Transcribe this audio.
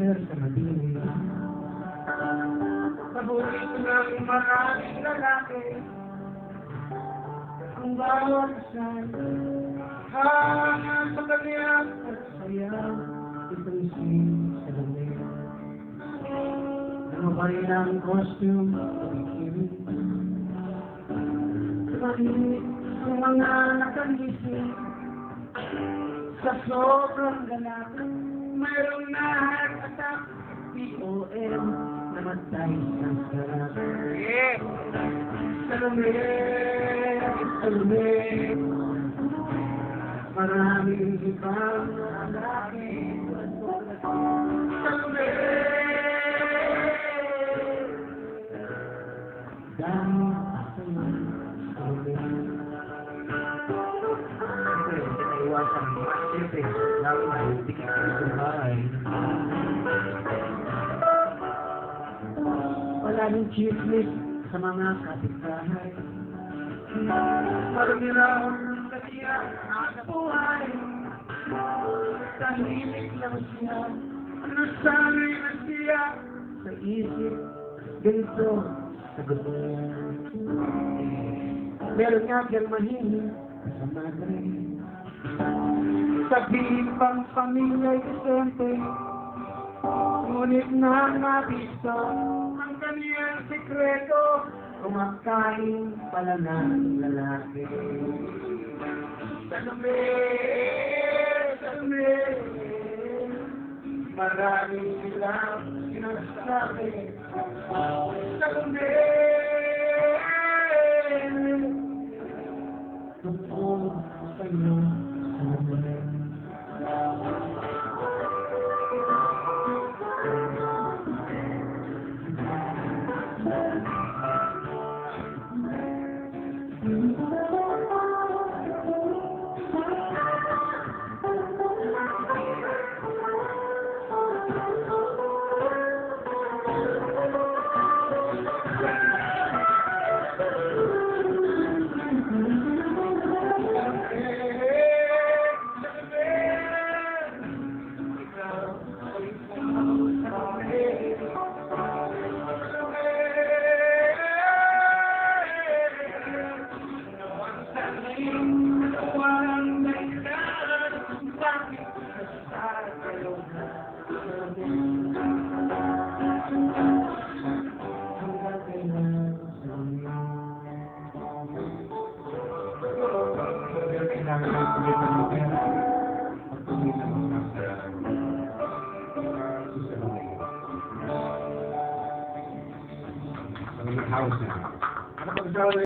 Sir sa Madina. Paborito ng maraming lalaki ang bawat isang hangan sa kanya at sayang itong si Salome. Nanubay ng costume bikini, mahilig ang mga nakagising sa sobrang galak. Mayroong nahag-atak POM namatay ng sarap. Salome, Salome, maraming ibang lalaki. Salome, dahil sa'yo, Salome. Siyempre, naiwasan mo. Siyempre, lalo na yung tikit sa bahay. Wala ng chismis sa mga kapitbahay. Marumiraon ng kanya ang buhay. Tahimik lang siya. Nasanay na siya sa isip. Ganito sa gusto. Meron nga siyang mahilig sa madre. Sabihin pang pamilya'y isente. Ngunit nabisto ang kaniyang sikreto. Kumakain pala ng lalaki. Salome, Salome, maraming silang sinasabi. Salome, tungkol sa'yo, Salome. House now.